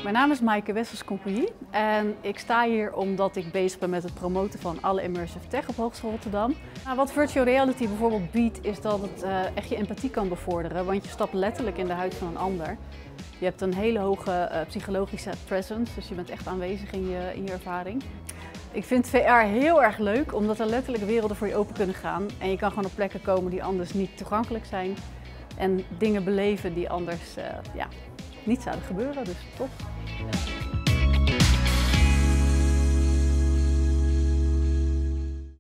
Mijn naam is Maaike Wessels-Compagnie en ik sta hier omdat ik bezig ben met het promoten van alle Immersive Tech op Hogeschool Rotterdam. Nou, wat virtual reality bijvoorbeeld biedt is dat het echt je empathie kan bevorderen, want je stapt letterlijk in de huid van een ander. Je hebt een hele hoge psychologische presence, dus je bent echt aanwezig in je ervaring. Ik vind VR heel erg leuk omdat er letterlijk werelden voor je open kunnen gaan en je kan gewoon op plekken komen die anders niet toegankelijk zijn en dingen beleven die anders niet zouden gebeuren, dus top.